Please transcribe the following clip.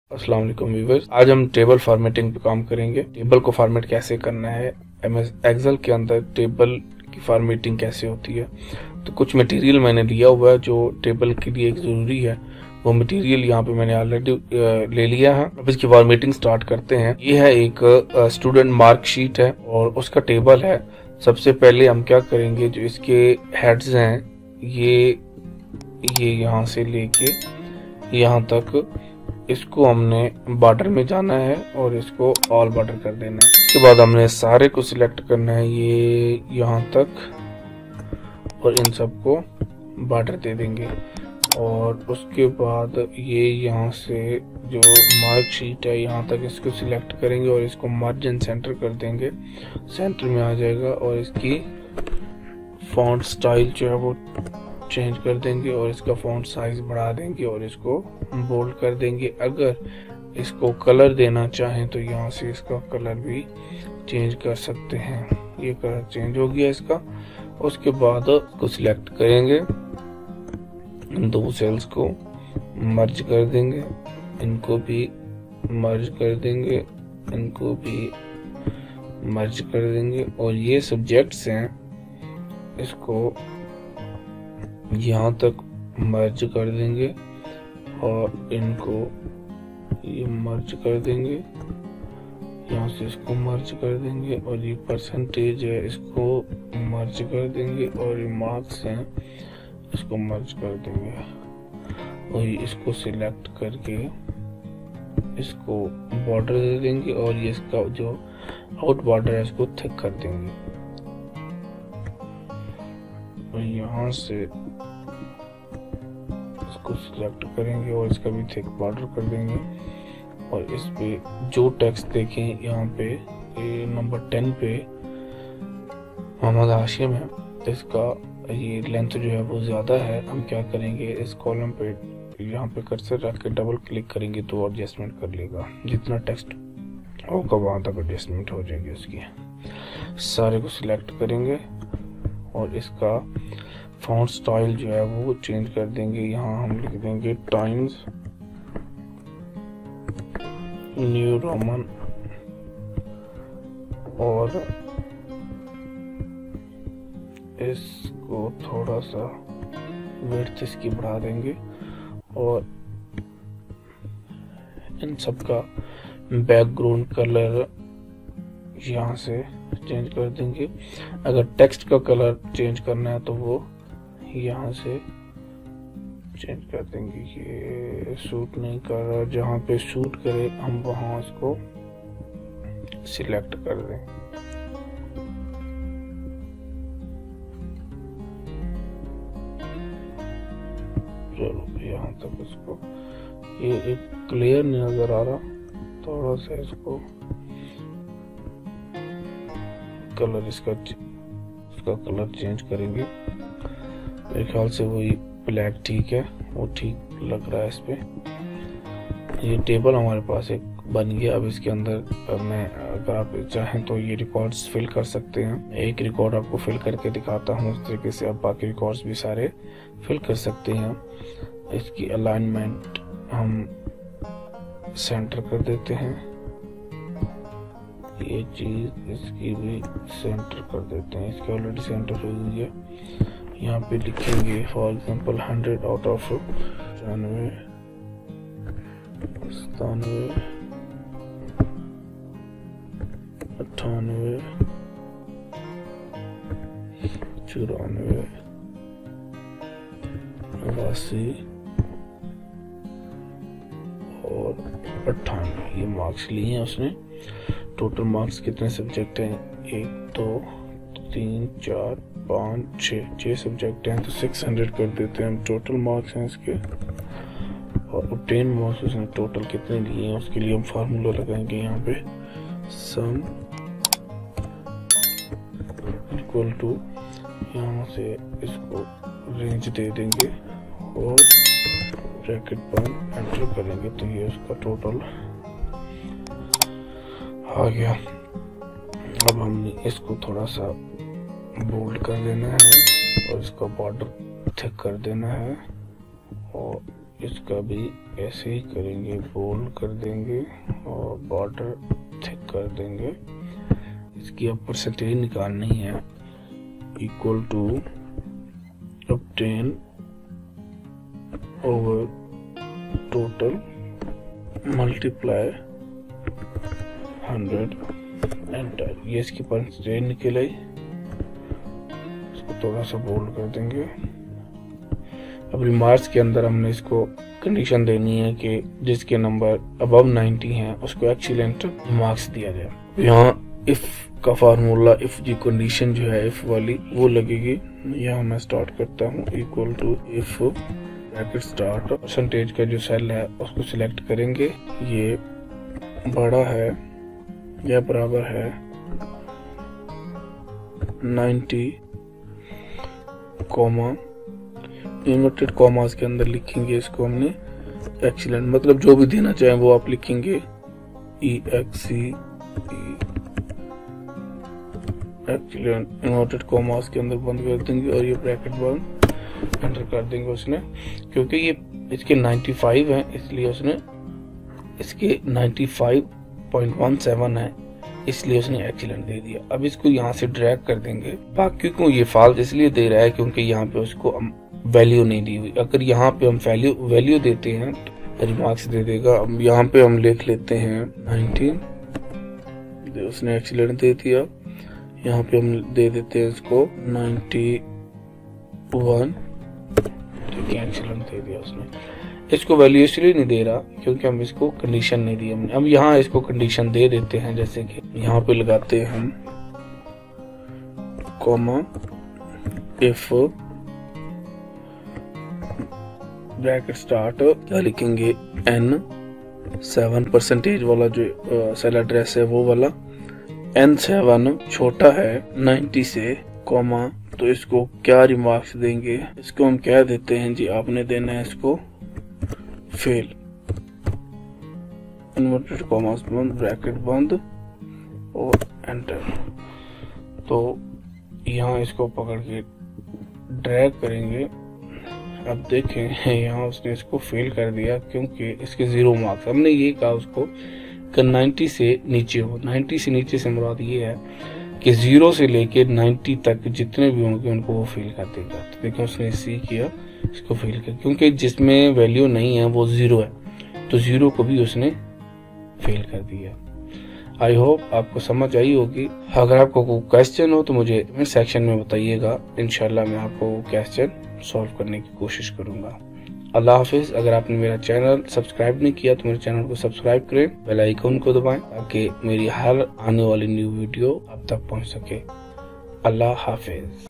अस्सलाम वालेकुम व्यूअर्स, आज हम टेबल फॉर्मेटिंग पे काम करेंगे। टेबल को फॉर्मेट कैसे करना है, एमएस एक्सेल के अंदर टेबल की फॉर्मेटिंग कैसे होती है। तो कुछ मटेरियल मैंने लिया हुआ है जो टेबल के लिए जरूरी है। वो मटेरियल यहाँ पे मैंने ऑलरेडी ले लिया है। अब इसकी फॉर्मेटिंग स्टार्ट करते हैं। ये है एक स्टूडेंट मार्क शीट है और उसका टेबल है। सबसे पहले हम क्या करेंगे, जो इसके हेड्स हैं ये यहाँ से लेके यहाँ तक इसको हमने बॉर्डर में जाना है और इसको ऑल बॉर्डर कर देना है। इसके बाद हमने सारे को सिलेक्ट करना है, ये यहाँ तक, और इन सबको बॉर्डर दे देंगे। और उसके बाद ये यहाँ से जो मार्क शीट है यहाँ तक इसको सिलेक्ट करेंगे और इसको मार्जिन सेंटर कर देंगे, सेंटर में आ जाएगा। और इसकी फॉन्ट स्टाइल जो है वो चेंज कर देंगे और इसका फॉन्ट साइज बढ़ा देंगे और इसको बोल्ड कर देंगे। अगर इसको कलर देना चाहें तो यहाँ से इसका कलर भी चेंज कर सकते हैं। ये कलर चेंज हो गया इसका। उसके बाद इसको सिलेक्ट करेंगे, दो सेल्स को मर्ज कर देंगे, इनको भी मर्ज कर देंगे, इनको भी मर्ज कर देंगे। और ये सब्जेक्ट्स हैं, इसको यहाँ तक मर्ज कर देंगे और इनको ये मर्ज कर देंगे, यहाँ से इसको मर्ज कर देंगे। और ये परसेंटेज है इसको मर्ज कर देंगे और ये मार्क्स हैं इसको मर्ज कर देंगे। और इसको सिलेक्ट करके इसको बॉर्डर दे देंगे और ये इसका जो आउट बॉर्डर है इसको थिक कर देंगे। और यहाँ से इसको सिलेक्ट करेंगे और इसका भी थिक बॉर्डर कर देंगे। और इस पे जो टेक्स्ट देखें यहाँ पे ये नंबर 10 पे मोहम्मद हाशिम है, तो इसका ये लेंथ जो है वो ज्यादा है। हम क्या करेंगे, इस कॉलम पे यहाँ पे कर्सर रख के डबल क्लिक करेंगे तो एडजस्टमेंट कर लेगा। जितना टेक्स्ट होगा वहां तक एडजस्टमेंट हो जाएगी उसकी। सारे को सिलेक्ट करेंगे और इसका फॉन्ट स्टाइल जो है वो चेंज कर देंगे। यहाँ हम लिख देंगे टाइम्स न्यू रोमन और इसको थोड़ा सा विड्थ इसकी बढ़ा देंगे और इन सब का बैकग्राउंड कलर यहाँ से चेंज कर देंगे। अगर टेक्स्ट का कलर चेंज करना है तो वो यहाँ से चेंज कर देंगे। ये सूट नहीं कर रहा, जहाँ पे सूट करे हम वहां इसको सिलेक्ट कर दें। चलो यहाँ तक इसको, ये एक क्लियर नहीं नजर आ रहा, थोड़ा सा इसको कलर इसका कलर चेंज करेंगे। मेरे ख्याल से वही ब्लैक ठीक है, वो ठीक लग रहा है इस पे। ये टेबल हमारे पास एक बन गया। अब इसके अंदर मैं अगर आप चाहें तो ये रिकॉर्ड्स फिल कर सकते हैं। एक रिकॉर्ड आपको फिल करके दिखाता हूँ, उस तरीके से आप बाकी रिकॉर्ड्स भी सारे फिल कर सकते हैं। इसकी अलाइनमेंट हम सेंटर कर देते हैं, ये चीज इसकी भी सेंटर कर देते हैं। इसकी ऑलरेडी सेंटर हुई है। यहाँ पे लिखेंगे फॉर एग्जांपल 100 आउट ऑफ 95, 97, 98, 94, 89 और 98। ये मार्क्स लिए हैं उसने। टोटल मार्क्स कितने सब्जेक्ट हैं, 1 2 3 4 5 6 सब्जेक्ट हैं, तो 600 कर देते हैं हम। टोटल मार्क्स हैं इसके। और ऑब्टेन मार्क्स उसने टोटल कितने लिए हैं उसके लिए हम फार्मूला लगाएंगे यहाँ पे, सम इक्वल टू, यहाँ से इसको रेंज दे देंगे और ब्रैकेट बंद एंटर करेंगे तो ये उसका टोटल आ गया। अब हमने इसको थोड़ा सा बोल्ड कर देना है और इसका बॉर्डर थिक कर देना है और इसका भी ऐसे ही करेंगे, बोल्ड कर देंगे और बॉर्डर थिक कर देंगे। इसकी अब परसेंटेज निकालनी है, equal to obtain over total multiply 100 enter. ये इसकी परसेंटेज निकल आई। इसको थोड़ा सा बोल्ड कर देंगे। अब रिमार्क्स के अंदर हमने इसको कंडीशन देनी है कि जिसके नंबर अबव 90 हैं उसको एक्सीलेंट मार्क्स दिया जाए। यहाँ इफ का फार्मूला, इफ की कंडीशन जो है इफ वाली वो लगेगी। यहाँ मैं स्टार्ट करता हूँ, equal to if bracket start, percentage का जो सेल है उसको सिलेक्ट करेंगे। ये बड़ा है या बराबर है 90 कॉमा, इन्वर्टेड कॉमास के अंदर लिखेंगे इसको हमने एक्सीलेंट, मतलब जो भी देना चाहें वो आप लिखेंगे EXCE एक्सीलेंट, इन्वर्टेड कॉमास के अंदर बंद कर देंगे और ये ब्रैकेट बंद एंटर कर देंगे उसने। क्योंकि ये इसके 95 हैं इसलिए उसने इसके 95.17 है इसलिए उसने एक्सीलेंट दे दिया। अब इसको यहाँ से ड्रैग कर देंगे। बाकी को ये फॉल्स इसलिए दे रहा है क्योंकि यहाँ पे उसको वैल्यू नहीं दी हुई। अगर यहाँ पे हम वैल्यू देते हैं तो रिमार्क्स दे देगा। अब यहाँ पे हम लिख लेते हैं 19, उसने एक्सीलेंट दे दिया। यहाँ पे हम दे देते हैं इसको 91, ठीक है, एक्सीलेंट दे दिया उसने। इसको वैल्यू इसलिए नहीं दे रहा क्योंकि हम इसको कंडीशन नहीं दी हमने। अब यहाँ इसको कंडीशन दे देते हैं, जैसे कि यहाँ पे लगाते हैं हम कॉमा इफ ब्रैकेट स्टार्ट, क्या लिखेंगे N7 परसेंटेज वाला जो सेल एड्रेस है वो वाला, N7 छोटा है 90 से, कॉमा, तो इसको क्या रिमार्क्स देंगे, इसको हम क्या देते हैं जी, आपने देना है इसको फेल, इन्वर्टेड कॉमास बंद, ब्रैकेट बंद और एंटर। तो यहाँ इसको पकड़ के ड्रैग करेंगे। अब देखें यहाँ उसने इसको फेल कर दिया क्योंकि इसके 0 मार्क्स। हमने ये कहा उसको कि 90 से नीचे हो। 90 से नीचे से मुराद ये है कि 0 से लेके 90 तक जितने भी होंगे उनको वो फेल कर देगा। तो देखिए उसने सी किया, इसको फेल कर, क्योंकि जिसमें वैल्यू नहीं है वो 0 है तो 0 को भी उसने फेल कर दिया। आई होप आपको समझ आई होगी। अगर आपको कोई क्वेश्चन हो तो मुझे कमेंट सेक्शन में बताइएगा, इंशाल्लाह मैं आपको क्वेश्चन सॉल्व करने की कोशिश करूंगा। अल्लाह हाफिज। अगर आपने मेरा चैनल सब्सक्राइब नहीं किया तो मेरे चैनल को सब्सक्राइब करें, बेल आइकन को दबाएं ताकि मेरी हर आने वाली न्यू वीडियो आप तक पहुंच सके। अल्लाह हाफिज।